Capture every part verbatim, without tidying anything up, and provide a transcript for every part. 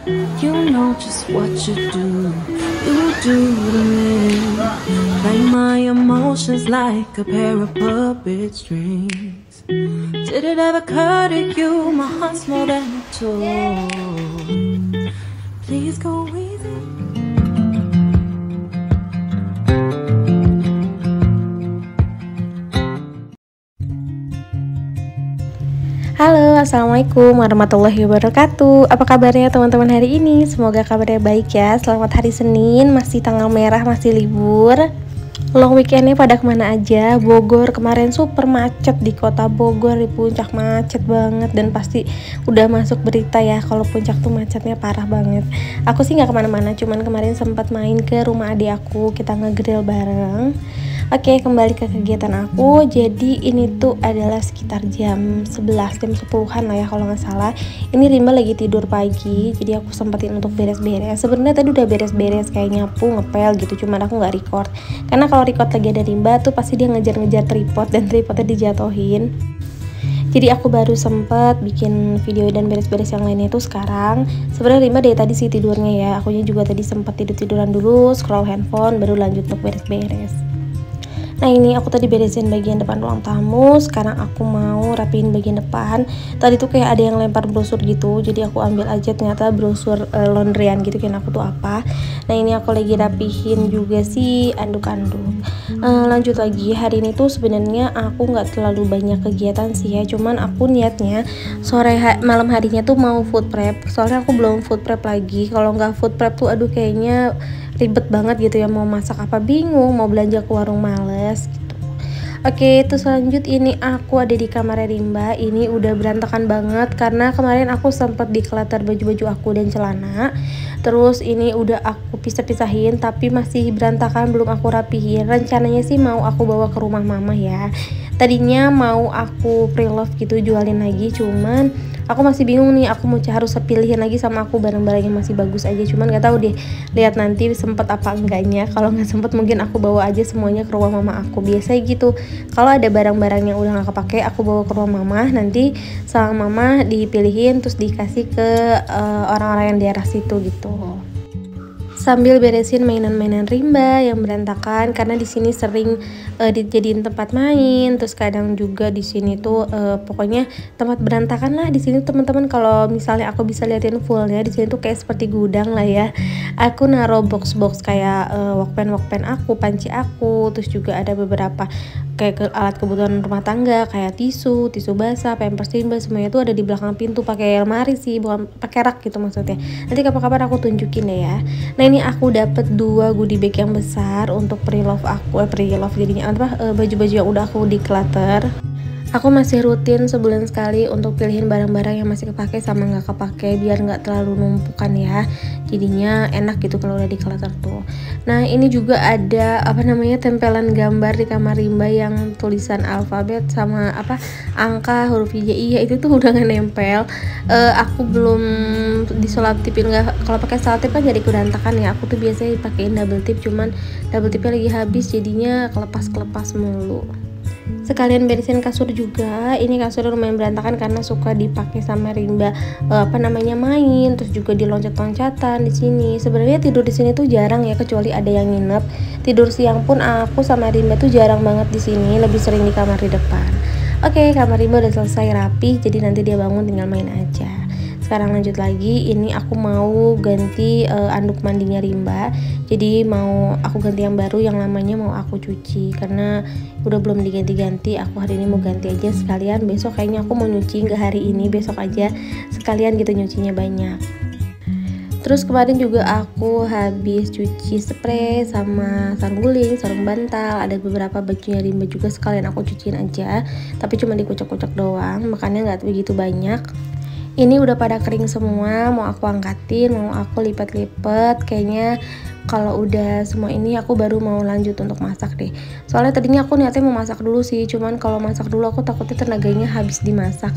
You know just what you do. You do to me. Play my emotions like a pair of puppet strings. Did it ever occur to you my heart's more than a toy? Please go easy. Halo, assalamualaikum warahmatullahi wabarakatuh. Apa kabarnya teman-teman hari ini? Semoga kabarnya baik ya. Selamat hari Senin, masih tanggal merah, masih libur. Long weekendnya pada kemana aja? Bogor kemarin super macet di kota Bogor, di puncak macet banget. Dan pasti udah masuk berita ya kalau puncak tuh macetnya parah banget. Aku sih nggak kemana-mana, cuman kemarin sempat main ke rumah adik aku, kita ngegrill bareng. Oke, kembali ke kegiatan aku. Jadi ini tuh adalah sekitar jam sebelas, jam sepuluhan lah ya kalau nggak salah. Ini Rimba lagi tidur pagi, jadi aku sempetin untuk beres-beres. Sebenarnya tadi udah beres-beres kayak nyapu, ngepel gitu, cuman aku nggak record. Karena kalau record lagi ada Rimba tuh pasti dia ngejar-ngejar tripod dan tripodnya dijatuhin. Jadi aku baru sempet bikin video dan beres-beres yang lainnya tuh sekarang. Sebenarnya Rimba dari tadi sih tidurnya ya. Akunya juga tadi sempet tidur-tiduran dulu, scroll handphone, baru lanjut untuk beres-beres. Nah ini aku tadi beresin bagian depan ruang tamu. Sekarang aku mau rapiin bagian depan. Tadi tuh kayak ada yang lempar brosur gitu, jadi aku ambil aja, ternyata brosur e, laundryan gitu kan aku tuh apa. Nah ini aku lagi rapihin juga sih anduk-anduk. e, Lanjut lagi, hari ini tuh sebenarnya aku nggak terlalu banyak kegiatan sih ya. Cuman aku niatnya sore ha malam harinya tuh mau food prep. Soalnya aku belum food prep lagi. Kalau nggak food prep tuh aduh kayaknya ribet banget gitu ya, mau masak apa bingung, mau belanja ke warung males gitu. Oke, terus lanjut, ini aku ada di kamar Rimba. Ini udah berantakan banget karena kemarin aku sempat declutter baju-baju aku dan celana. Terus ini udah aku pisah-pisahin tapi masih berantakan, belum aku rapihin. Rencananya sih mau aku bawa ke rumah mama ya. Tadinya mau aku pre-love gitu, jualin lagi, cuman aku masih bingung nih, aku mau harus pilihin lagi sama aku barang-barang yang masih bagus aja. Cuman nggak tahu deh, lihat nanti sempet apa enggaknya. Kalau nggak sempet mungkin aku bawa aja semuanya ke rumah mama aku. Biasa gitu, kalau ada barang-barang yang udah nggak kepake aku bawa ke rumah mama, nanti sama mama dipilihin terus dikasih ke uh, orang-orang yang di daerah situ gitu. Sambil beresin mainan-mainan Rimba yang berantakan karena di sini sering uh, dijadiin tempat main. Terus kadang juga di sini tuh uh, pokoknya tempat berantakan lah di sini teman-teman. Kalau misalnya aku bisa liatin fullnya, di sini tuh kayak seperti gudang lah ya. Aku naruh box-box kayak uh, walkpen walkpen aku, panci aku, terus juga ada beberapa kayak ke alat kebutuhan rumah tangga kayak tisu, tisu basah, pampers Rimba, semuanya tuh ada di belakang pintu pakai lemari sih, bukan pakai rak gitu maksudnya. Nanti kapan-kapan aku tunjukin deh ya. Nah ini aku dapet dua goodie bag yang besar untuk pre-love aku, eh pre-love jadinya apa, eh, baju-baju yang udah aku declutter. Aku masih rutin sebulan sekali untuk pilihin barang-barang yang masih kepake sama nggak kepake biar nggak terlalu numpukan ya. Jadinya enak gitu kalau udah declutter tuh. Nah ini juga ada apa namanya tempelan gambar di kamar Rimba yang tulisan alfabet sama apa angka huruf hijaiyah itu tuh udah nggak nempel. Uh, aku belum diselotipin, nggak, kalau pakai selotip kan jadi berantakan ya. Aku tuh biasanya pakein double tip, cuman double tipnya lagi habis jadinya kelepas-kelepas mulu. Sekalian beresin kasur juga. Ini kasur lumayan berantakan karena suka dipakai sama Rimba uh, apa namanya main, terus juga diloncat-loncatan di sini. Sebenarnya tidur di sini tuh jarang ya, kecuali ada yang nginep. Tidur siang pun aku sama Rimba tuh jarang banget di sini, lebih sering di kamar di depan. Oke, kamar Rimba udah selesai rapi, jadi nanti dia bangun tinggal main aja. Sekarang lanjut lagi, ini aku mau ganti uh, anduk mandinya Rimba. Jadi mau aku ganti yang baru, yang lamanya mau aku cuci karena udah belum diganti-ganti. Aku hari ini mau ganti aja sekalian, besok kayaknya aku mau nyuci, nggak hari ini, besok aja sekalian gitu nyucinya banyak. Terus kemarin juga aku habis cuci spray sama sarung guling, sarung bantal, ada beberapa bajunya Rimba juga sekalian aku cuciin aja, tapi cuma dikucek-kucek doang, makanya nggak begitu banyak. Ini udah pada kering semua, mau aku angkatin, mau aku lipat-lipat. Kayaknya kalau udah semua ini aku baru mau lanjut untuk masak deh. Soalnya tadinya aku niatnya mau masak dulu sih, cuman kalau masak dulu aku takutnya tenaganya habis dimasak.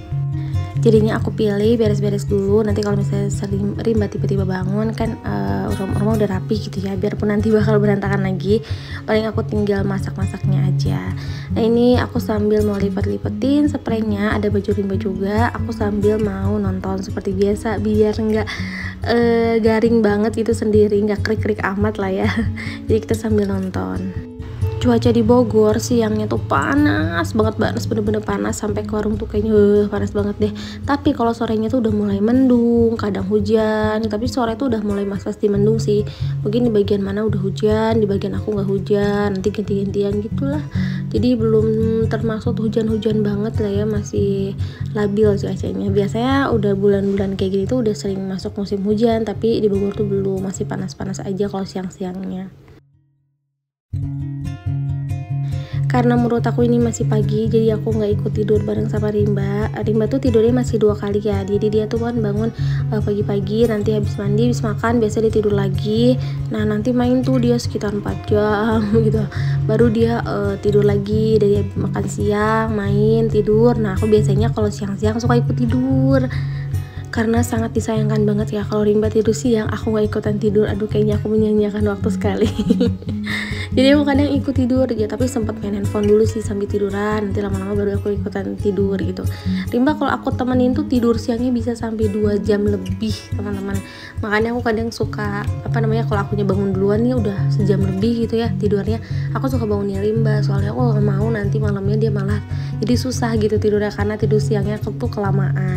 Jadinya aku pilih beres-beres dulu, nanti kalau misalnya sering Rimba tiba-tiba bangun kan uh, rumah udah rapi gitu ya, biarpun nanti bakal berantakan lagi, paling aku tinggal masak-masaknya aja. Nah ini aku sambil mau lipat-lipetin spraynya, ada baju Rimba juga, aku sambil mau nonton seperti biasa biar nggak uh, garing banget gitu sendiri, nggak krik-krik amat lah ya. Jadi kita sambil nonton. Cuaca di Bogor siangnya tuh panas banget, panas bener-bener panas, sampai ke warung tuh kayaknya uh, panas banget deh. Tapi kalau sorenya tuh udah mulai mendung, kadang hujan, tapi sore tuh udah mulai mas pasti mendung sih. Mungkin di bagian mana udah hujan, di bagian aku nggak hujan, nanti ganti-gantian gitulah. Jadi belum termasuk hujan-hujan banget lah ya, masih labil cuacanya. Biasanya udah bulan-bulan kayak gini tuh udah sering masuk musim hujan, tapi di Bogor tuh belum, masih panas-panas aja kalau siang-siangnya. Karena menurut aku ini masih pagi, jadi aku nggak ikut tidur bareng sama Rimba. Rimba tuh tidurnya masih dua kali ya, jadi dia tuh kan bangun uh, pagi-pagi, nanti habis mandi, habis makan, biasa dia tidur lagi. Nah nanti main tuh dia sekitar empat jam gitu, baru dia uh, tidur lagi. Dari makan siang, main, tidur. Nah aku biasanya kalau siang-siang suka ikut tidur, karena sangat disayangkan banget ya kalau Rimba tidur siang, aku nggak ikutan tidur. Aduh, kayaknya aku menyanyiakan waktu sekali. Jadi aku kadang ikut tidur ya, tapi sempat main handphone dulu sih sambil tiduran, nanti lama-lama baru aku ikutan tidur gitu. Rimba kalau aku temenin tuh tidur siangnya bisa sampai dua jam lebih teman-teman. Makanya aku kadang suka apa namanya, kalau akunya bangun duluan nih udah sejam lebih gitu ya tidurnya, aku suka bangunin Rimba, soalnya aku gak mau nanti malamnya dia malah jadi susah gitu tidurnya, karena tidur siangnya aku tuh kelamaan.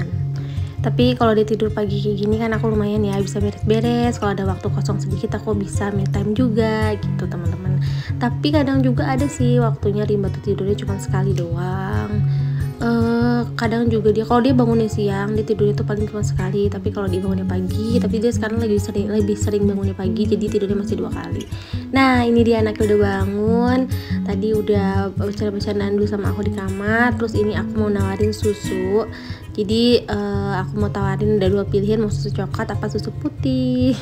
Tapi kalau dia tidur pagi kayak gini kan aku lumayan ya bisa beres-beres, kalau ada waktu kosong sedikit aku bisa me time juga gitu teman-teman. Tapi kadang juga ada sih waktunya Rimba tuh tidurnya cuma sekali doang. Uh, kadang juga dia kalau dia bangunnya siang dia tidurnya tuh paling cuma sekali, tapi kalau dia bangunnya pagi, tapi dia sekarang lagi sering lebih sering bangunnya pagi, jadi tidurnya masih dua kali. Nah ini dia anaknya udah bangun, tadi udah bercanda-bercandaan dulu sama aku di kamar. Terus ini aku mau nawarin susu, jadi uh, aku mau tawarin ada dua pilihan, mau susu coklat apa susu putih.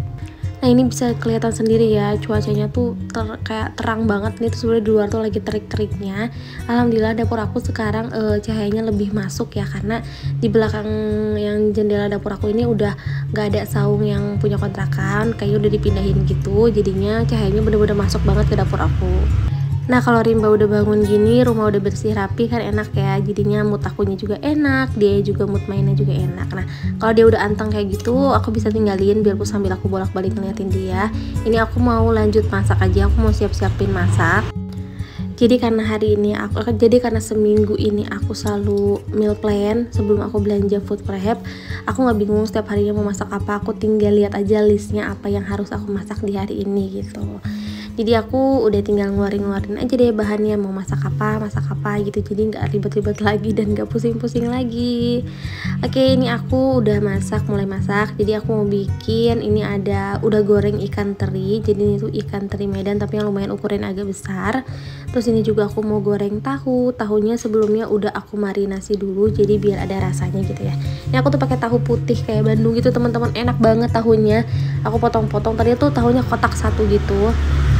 Nah ini bisa kelihatan sendiri ya, cuacanya tuh ter, kayak terang banget nih, tuh sebenarnya di luar tuh lagi terik-teriknya. Alhamdulillah dapur aku sekarang e, cahayanya lebih masuk ya, karena di belakang yang jendela dapur aku ini udah gak ada saung yang punya kontrakan, kayaknya udah dipindahin gitu, jadinya cahayanya bener-bener masuk banget ke dapur aku. Nah kalau Rimba udah bangun gini, rumah udah bersih rapi kan enak ya, jadinya mood akunya juga enak, dia juga mood mainnya juga enak. Nah kalau dia udah anteng kayak gitu, aku bisa tinggalin biar aku sambil aku bolak-balik ngeliatin dia. Ini aku mau lanjut masak aja, aku mau siap-siapin masak. Jadi karena hari ini aku jadi karena seminggu ini aku selalu meal plan sebelum aku belanja food prep, aku nggak bingung setiap harinya mau masak apa, aku tinggal lihat aja listnya apa yang harus aku masak di hari ini gitu. Jadi aku udah tinggal ngeluarin-ngeluarin aja deh bahannya, mau masak apa, masak apa gitu. Jadi nggak ribet-ribet lagi dan nggak pusing-pusing lagi. Oke, ini aku udah masak, mulai masak. Jadi aku mau bikin, ini ada udah goreng ikan teri. Jadi ini tuh ikan teri Medan tapi yang lumayan ukuran agak besar. Terus ini juga aku mau goreng tahu. Tahunya sebelumnya udah aku marinasi dulu, jadi biar ada rasanya gitu ya. Ini aku tuh pakai tahu putih kayak Bandung gitu teman-teman, enak banget tahunya. Aku potong-potong, tadi tuh tahunya kotak satu gitu.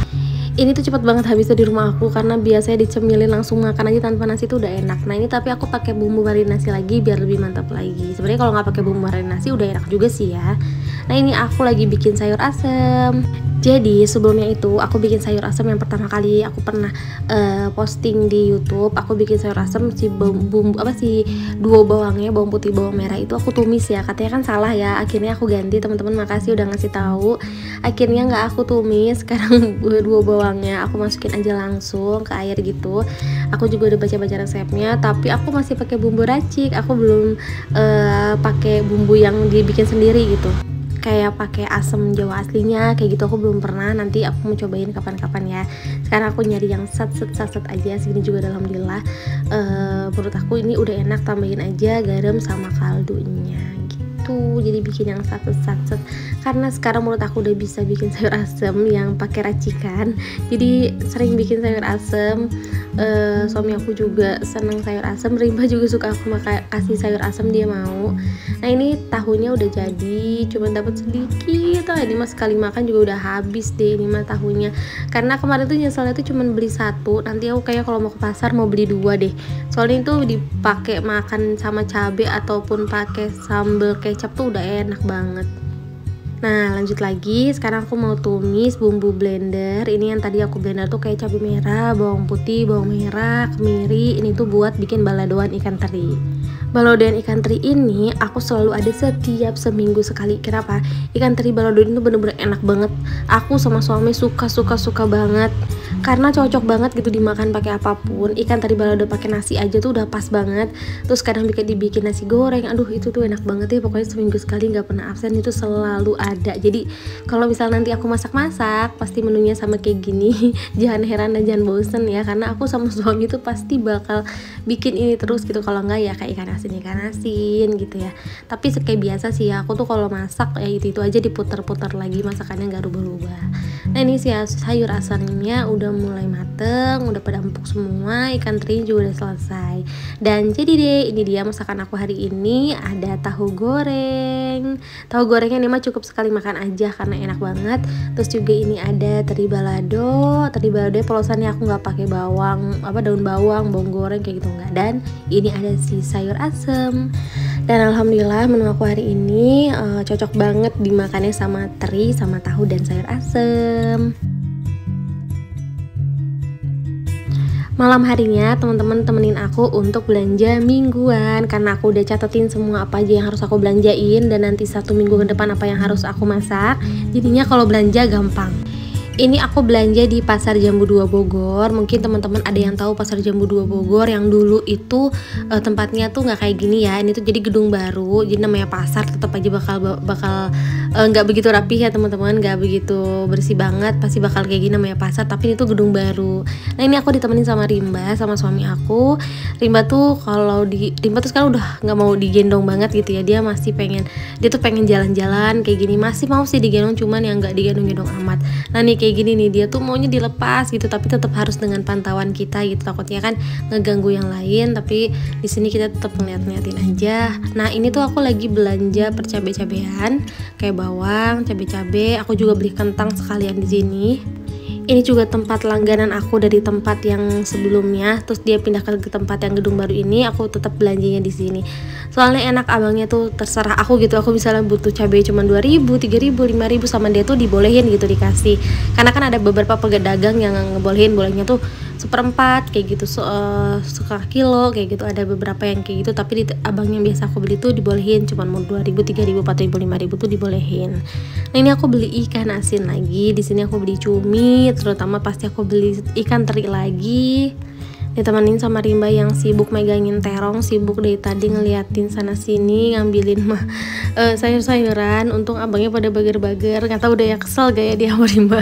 Ini tuh cepet banget habisnya di rumah aku, karena biasanya dicemilin langsung makan aja tanpa nasi tuh udah enak. Nah ini tapi aku pakai bumbu marinasi lagi biar lebih mantap lagi. Sebenarnya kalau nggak pakai bumbu marinasi udah enak juga sih ya. Nah ini aku lagi bikin sayur asem. Jadi sebelumnya itu aku bikin sayur asem yang pertama kali aku pernah uh, posting di YouTube. Aku bikin sayur asem si bumbu apa sih duo bawangnya, bawang putih bawang merah itu aku tumis ya. Katanya kan salah ya. Akhirnya aku ganti, teman-teman makasih udah ngasih tahu. Akhirnya nggak aku tumis, sekarang duo bawangnya aku masukin aja langsung ke air gitu. Aku juga udah baca-baca resepnya, tapi aku masih pakai bumbu racik. Aku belum uh, pakai bumbu yang dibikin sendiri gitu, kayak pakai asam Jawa aslinya kayak gitu. Aku belum pernah, nanti aku mau cobain kapan-kapan ya. Sekarang aku nyari yang sat-sat-sat aja, segini juga alhamdulillah. Uh, menurut aku ini udah enak, tambahin aja garam sama kaldunya gitu. Jadi bikin yang sat-sat-sat, karena sekarang menurut aku udah bisa bikin sayur asem yang pakai racikan. Jadi sering bikin sayur asem. Uh, suami aku juga seneng sayur asem, Rimba juga suka aku makan kasih sayur asem, dia mau. Nah ini tahunya udah jadi, cuma dapat sedikit. Oh, ini mah sekali makan juga udah habis deh ini mah tahunya. Karena kemarin tuh nyeselnya tuh cuma beli satu, nanti aku kayak kalau mau ke pasar mau beli dua deh. Soalnya itu dipakai makan sama cabai ataupun pakai sambal kecap tuh udah enak banget. Nah lanjut lagi, sekarang aku mau tumis bumbu blender. Ini yang tadi aku blender tuh kayak cabai merah, bawang putih, bawang merah, kemiri. Ini tuh buat bikin baladoan ikan teri. Balado dan ikan teri ini aku selalu ada setiap seminggu sekali. Kenapa? Ikan teri balado ini tuh bener-bener enak banget. Aku sama suami suka-suka-suka banget karena cocok banget gitu dimakan pakai apapun. Ikan teri balado pakai nasi aja tuh udah pas banget. Terus kadang bikin dibikin nasi goreng. Aduh, itu tuh enak banget ya. Pokoknya seminggu sekali nggak pernah absen, itu selalu ada. Jadi kalau misal nanti aku masak-masak pasti menunya sama kayak gini. Jangan heran dan jangan bosen ya, karena aku sama suami tuh pasti bakal bikin ini terus gitu. Kalau enggak ya kayak ikan asin ikan asin gitu ya. Tapi kayak biasa sih ya, aku tuh kalau masak ya itu itu aja diputer-puter lagi, masakannya nggak rubah-rubah. Nah ini sih sayur asamnya udah mulai mateng, udah pada empuk semua, ikan teri juga udah selesai. Dan jadi deh, ini dia masakan aku hari ini. Ada tahu goreng. Tahu gorengnya ini mah cukup sekali makan aja karena enak banget. Terus juga ini ada teri balado. Teri balado polosannya aku nggak pakai bawang, apa daun bawang, bawang goreng kayak gitu enggak. Dan ini ada si sayur asem. Dan alhamdulillah menu aku hari ini uh, cocok banget dimakannya sama teri, sama tahu dan sayur asem. Malam harinya teman-teman temenin aku untuk belanja mingguan, karena aku udah catetin semua apa aja yang harus aku belanjain dan nanti satu minggu ke depan apa yang harus aku masak. Jadinya kalau belanja gampang. Ini aku belanja di Pasar Jambu dua Bogor. Mungkin teman-teman ada yang tahu Pasar Jambu dua Bogor yang dulu itu uh, tempatnya tuh nggak kayak gini ya. Ini tuh jadi gedung baru. Jadi namanya pasar, tetap aja bakal bakal nggak uh, begitu rapih ya teman-teman, nggak begitu bersih banget. Pasti bakal kayak gini namanya pasar. Tapi ini tuh gedung baru. Nah ini aku ditemenin sama Rimba, sama suami aku. Rimba tuh kalau di Rimba tuh sekarang udah nggak mau digendong banget gitu ya. Dia masih pengen, dia tuh pengen jalan-jalan kayak gini. Masih mau sih digendong, cuman yang nggak digendong-gendong amat. Nah nih kayak gini nih, dia tuh maunya dilepas gitu, tapi tetap harus dengan pantauan kita gitu, takutnya kan ngeganggu yang lain. Tapi di sini kita tetap ngeliat-ngeliatin aja. Nah ini tuh aku lagi belanja percabe-cabean kayak bawang, cabe-cabe. Aku juga beli kentang sekalian di sini. Ini juga tempat langganan aku dari tempat yang sebelumnya, terus dia pindah ke tempat yang gedung baru ini. Aku tetap belanjanya di sini. Soalnya enak, abangnya tuh terserah aku gitu. Aku misalnya butuh cabai cuma dua ribu, tiga ribu, lima ribu, sama dia tuh dibolehin gitu, dikasih. Karena kan ada beberapa pedagang yang ngebolehin, bolehnya tuh seperempat kayak gitu, so, uh, setengah kilo kayak gitu. Ada beberapa yang kayak gitu, tapi di abang yang biasa aku beli tuh dibolehin cuma mau dua ribu, tiga ribu, empat ribu, lima ribu tuh dibolehin. Nah ini aku beli ikan asin lagi. Di sini aku beli cumi, terutama pasti aku beli ikan teri lagi. Ditemenin sama Rimba yang sibuk megangin terong, sibuk dari tadi ngeliatin sana sini, ngambilin mah uh, sayur-sayuran. Untung abangnya pada bager-bager, nggak tahu udah ya kesel gaya dia sama Rimba.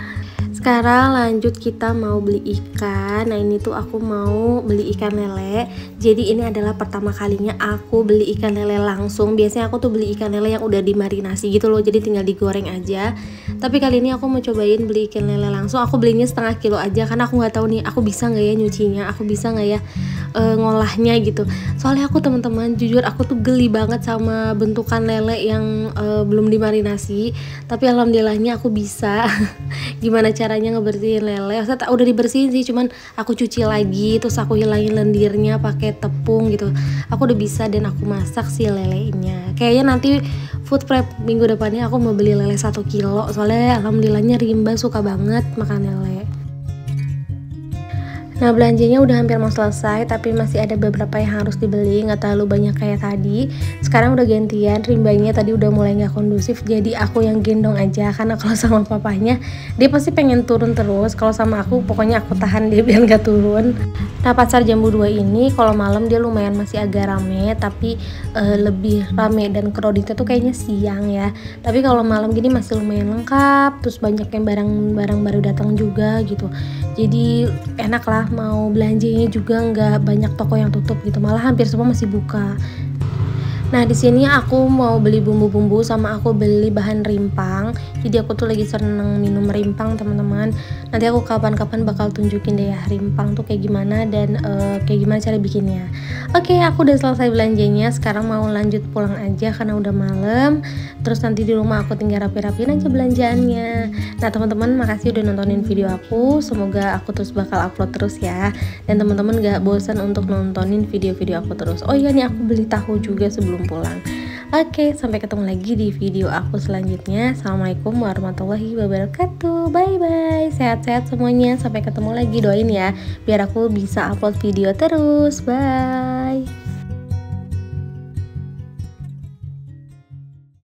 Sekarang lanjut, kita mau beli ikan. Nah ini tuh aku mau beli ikan lele. Jadi ini adalah pertama kalinya aku beli ikan lele langsung. Biasanya aku tuh beli ikan lele yang udah dimarinasi gitu loh, jadi tinggal digoreng aja. Tapi kali ini aku mau cobain beli ikan lele langsung. Aku belinya setengah kilo aja karena aku nggak tahu nih aku bisa nggak ya nyucinya, aku bisa nggak ya e, ngolahnya gitu. Soalnya aku teman-teman jujur aku tuh geli banget sama bentukan lele yang e, belum dimarinasi. Tapi alhamdulillahnya aku bisa. Gimana caranya ngebersihin lele? Maksudnya udah dibersihin sih, cuman aku cuci lagi, terus aku hilangin lendirnya pakai tepung gitu. Aku udah bisa dan aku masak si lelenya. Kayaknya nanti food prep minggu depannya aku mau beli lele satu kilo. Soalnya alhamdulillahnya Rimba suka banget makan lele. Nah belanjanya udah hampir mau selesai, tapi masih ada beberapa yang harus dibeli, nggak terlalu banyak kayak tadi. Sekarang udah gantian, Rimbanya tadi udah mulai nggak kondusif, jadi aku yang gendong aja. Karena kalau sama papanya dia pasti pengen turun terus, kalau sama aku pokoknya aku tahan dia biar nggak turun. Nah Pasar Jambu dua ini kalau malam dia lumayan masih agak rame, tapi uh, lebih rame dan crowdednya tuh kayaknya siang ya. Tapi kalau malam gini masih lumayan lengkap, terus banyak yang barang-barang baru datang juga gitu. Jadi enak lah, mau belanjanya juga nggak banyak toko yang tutup gitu, malah hampir semua masih buka. Nah di sini aku mau beli bumbu-bumbu sama aku beli bahan rimpang. Jadi aku tuh lagi seneng minum rimpang teman-teman. Nanti aku kapan-kapan bakal tunjukin deh ya rimpang tuh kayak gimana dan uh, kayak gimana cara bikinnya. Oke, aku udah selesai belanjanya. Sekarang mau lanjut pulang aja karena udah malam. Terus nanti di rumah aku tinggal rapi-rapiin aja belanjaannya. Nah teman-teman makasih udah nontonin video aku. Semoga aku terus bakal upload terus ya. Dan teman-teman gak bosan untuk nontonin video-video aku terus. Oh iya nih aku beli tahu juga sebelum pulang. Oke, sampai ketemu lagi di video aku selanjutnya. Assalamualaikum warahmatullahi wabarakatuh. Bye bye. Sehat-sehat semuanya. Sampai ketemu lagi, doain ya biar aku bisa upload video terus. Bye.